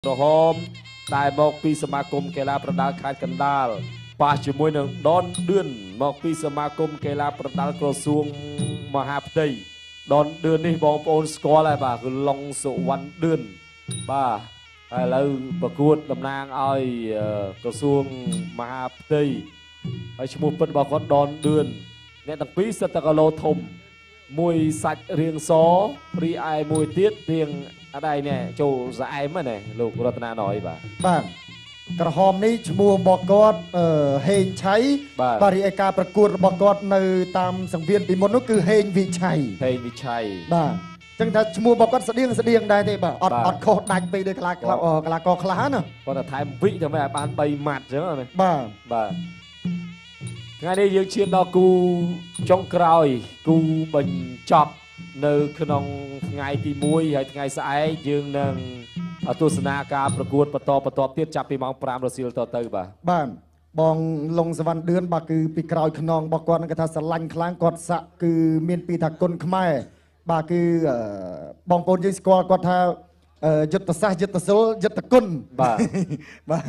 ក្រហមដែលមកពីសមាគមកីឡាប្រដាល់ខេត្តកណ្ដាលប៉ះជាមួយនឹងដនឌឿនមកពីសមាគមកីឡាប្រដាល់ក្រសួងមហាផ្ទៃដនឌឿននេះបងប្អូនស្គាល់ហើយបាទគឺឡុងសុវណ្ណឌឿនបាទឥឡូវប្រកួតតំណាងឲ្យក្រសួងមហាផ្ទៃហើយឈ្មោះពិតរបស់គាត់ដនឌឿនអ្នកទាំងពីរសិតតែគីឡូធំមួយសាច់រាងសរីឯមួយទៀតរាងអត់ឯនេះចូលស្អែមហ្នឹងលោករតនាណយបាទក្រហមនេះឈ្មោះរបស់គាត់ហេងឆៃបាទរីឯការប្រកួតរបស់គាត់នៅតាមសង្វៀនពីមុននោះគឺហេងវិឆ័យបាទចឹងថាឈ្មោះរបស់គាត់ស្តៀងដែរទេបាទអត់ខុសដាច់ពេកដោយកីឡាករខ្លះណាគាត់តែថែមវិតែមិនឲ្យបាន3ម៉ាត់ចឹងណាបាទថ្ងៃនេះយើងឈានដល់គូចុងក្រោយគូបញ្ចប់នៅក្នុងថ្ងៃទី1ហើយថ្ងៃស្អែកយើងនឹងទស្សនាការប្រកួតបន្តទៀតចាប់ពីម៉ោង5រសៀលតទៅបាទបងឡុងសវណ្ណឌឿនបាទគឺពីក្រោយខ្នងរបស់គាត់គាត់ថាស្រឡាញ់ខ្លាំងគាត់សាក់គឺមានពីថាគុណខ្មែរបាទគឺបងប្អូនយើងស្គាល់គាត់ថាយុទ្ធសាស្ត្រយុទ្ធសិលយុទ្ធគុណបាទ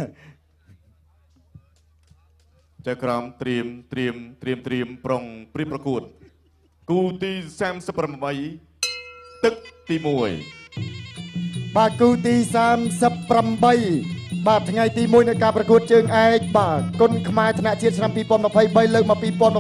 ចៅក្រមត្រៀមប្រុងព្រៀបប្រកួតគូទី38ទឹកទី1 បាទគូទី38បាទថ្ងៃទី1នៃការប្រកួតជើងឯកបាទគុណខ្មែរថ្នាក់ជាតិឆ្នាំ2023លើកមក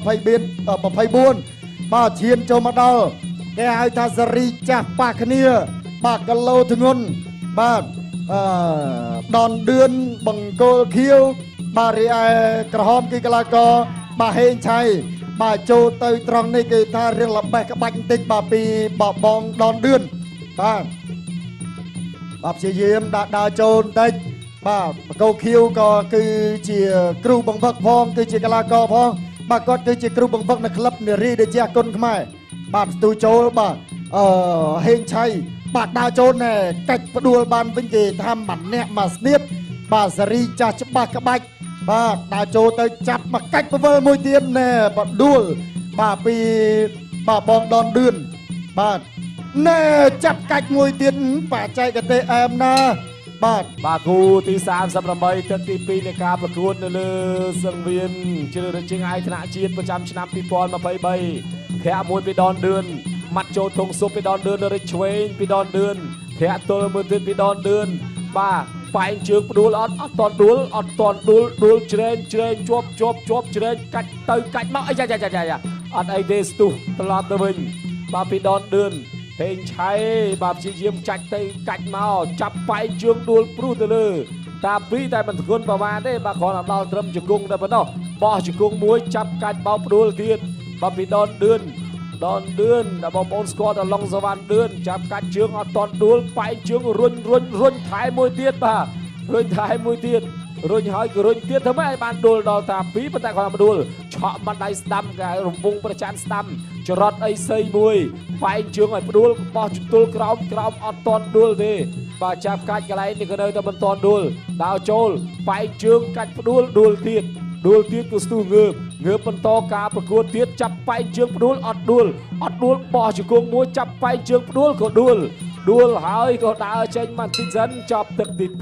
2024បាទឈានចូលមកដល់គេហៅថាសេរីចាស់ប៉ះគ្នាបាទគីឡូធ្ងន់បាទដនឌឿនបង្គោលខៀវបាទរីឯក្រហមគឺកីឡាករបាទហេងឆៃបាទចូលទៅត្រង់នេះគេថារឿងលបេះក្បាច់បន្តិចបាទពីបងដនឌឿនបាទព្យាយាមដាក់ដើរចូលបន្តិចបាទបង្គោលខៀវក៏គឺជាគ្រូបង្វឹកផងគឺជាកីឡាករផងបាទគាត់គឺជាគ្រូបង្វឹកនៅក្លឹបនារីដែលជាគុណខ្មែរបាទស្ទូចូលបាទហេងឆៃបាទដើរចូលណែកាច់ផ្ដួលបានវិញគេថាម្នាក់មកស្នៀតបាទសេរីចាស់ច្បាស់ក្បាច់បាទដើរចូលទៅចាប់មកកាច់ពវល់មួយទៀតណែបដួលបាទពីបាទបងដនឌឿនបាទណែចាប់កាច់មួយទៀតបច្ចេកទេសអែមណាបាទគូទី38ទឹកទី2នៃការប្រកួតនៅលើសង្វៀនជ្រើសរើសជើងឯកថ្នាក់ជាតិប្រចាំឆ្នាំ2023ធាក់មួយពីដនឌឿនម៉ាត់ចូលធុងស៊ុបពីដនឌឿននៅរិចឆ្វេងពីដនឌឿនធាក់ទល់មួយទៀតពីដនឌឿនបាទបែងជើងផ្ដួលអត់តន់ដួលដួលជ្រែងជាប់ជ្រែងកាច់ទៅកាច់មកអីយ៉ាអត់អីទេស្ទុះត្រឡប់ទៅវិញបាទពីដនឌឿនហេងឆៃបាទព្យាយាមចាច់ទៅកាច់មកចាប់បែងជើងដួលព្រុសទៅលើតាពីតែមិនធ្ងន់ប្រមាណទេបាទគ្រាន់តែដល់ត្រឹមជង្គង់តែប៉ុណ្ណោះបោះជង្គង់មួយចាប់កាច់បោកផ្ដួលទៀតបាទពីដនឌឿនដល់បងប្អូនស្គាល់ដល់ឡុងសវណ្ណឌឿនចាប់កាច់ជើងអត់តន់ដួលបែកជើងរុញថែមួយទៀតបាទរុញថែមួយទៀតរុញហើយក៏រុញទៀតធ្វើម៉េចឲ្យបានដួលដល់តាពីប៉ុន្តែគាត់មិនដួលឆក់បាត់ដៃស្ដាំគេរំវងប្រចាំស្ដាំចរត់អីសីមួយបែកជើងឲ្យផ្ដួលបោះជន្ទល់ក្រោមអត់តន់ដួលទេបាទចាប់កាច់កន្លែងនេះក៏នៅតែមិនតន់ដួលដើរចូលបែកជើងកាច់ផ្ដួលដួលទៀតក៏ស្ទុះងើបបន្តការប្រកួតទៀតចាប់បែកជើងផ្ដួលអត់ដួលបោះជង្គង់មួយចាប់បែកជើងផ្ដួលក៏ដួលហើយក៏ដើរចេញមកទីសិនចប់ទឹកទី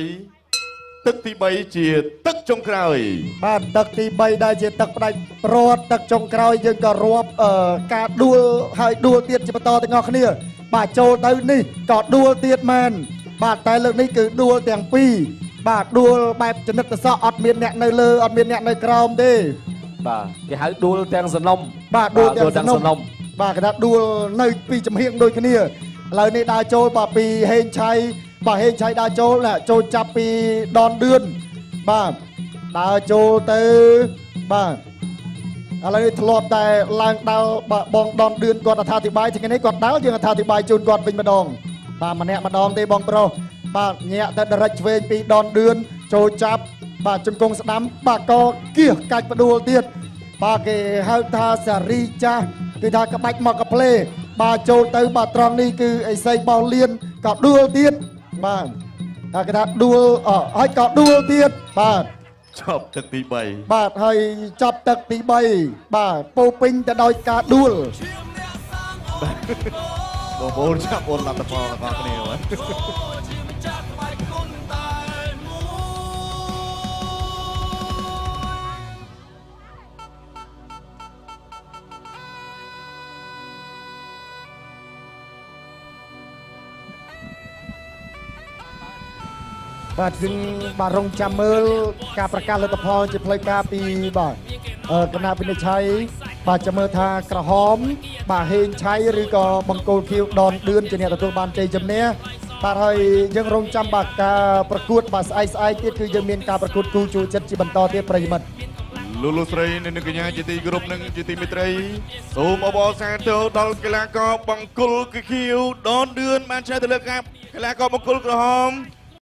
2 ទឹកទី3ជាទឹកចុងក្រោយបាទទឹកទី3ដែលជាទឹកផ្ដាច់ព្រាត់ទឹកចុងក្រោយយើងក៏រាប់ការដួលហើយដួលទៀតជាបន្តទាំងអស់គ្នាបាទចូលទៅនេះក៏ដួលទៀតមែនបាទតែលើកនេះគឺដួលទាំងពីរបាទដួលបែបចនិតសក់អត់មានអ្នកនៅលើអត់មានអ្នកនៅក្រោមទេបាទគេហៅដួលទាំងសនំបាទដួលទាំងសនំបាទគេថាដួលនៅពីចំហៀងដូចគ្នាឥឡូវនេះដើរចូលបាទពីហេងឆៃបាទហេងឆៃដើរចូលចាប់ពីដនឌឿនបាទដើរចូលទៅបាទឥឡូវនេះធ្លាប់តែឡើងដើរបាទបងដនឌឿនគាត់អត្ថាធិប្បាយថ្ងៃនេះគាត់ដើរយើងអត្ថាធិប្បាយជូនគាត់វិញម្ដងបាទម្នាក់ម្ដងទេបងប្រុសបាទញាក់ទៅដរិចឆ្វេងពីដនឌឿនចូលចាប់បាទជង្គង់ស្ដាំបាទក៏គៀសកាច់ផ្ដួលទៀតបាទគេហៅថាសារីចាស់គេថាក្បាច់មកកាផ្លេបាទចូលទៅបាទត្រង់នេះគឺអេសីបោះលៀនក៏ដួលទៀតបាទតែគេថាដួលហើយក៏ដួលទៀតបាទចប់ទឹកទី 3បាទហើយចប់ទឹកទី3បាទពោពេញទៅដោយការដួលបងប្អូនចាប់អូនលទ្ធផលរបស់គ្នាបាទយើងបាទរងចាំមើលការប្រកាសលទ្ធផលជាផ្លូវការពីបាទគណៈវិនិច្ឆ័យបាទចាំមើលថាក្រហមបាទហេងឆៃឬក៏បង្គោលខៀវដនឌឿនជាអ្នកទទួលបានជ័យជំនះបាទហើយយើងរងចាំបាទការប្រកួតបាទស្អែកទៀតគឺយើងមានការប្រកួតគូជួចិត្តជាបន្តទៀតប្រិយមិត្តលោកស្រីនិងកញ្ញាជាទីគោរពនិងជាទីមេត្រីសូមអបអរសាទរដល់កីឡាករបង្គោលខៀវដនឌឿនបានឆ្លើយទៅលើការបង្គោលក្រហម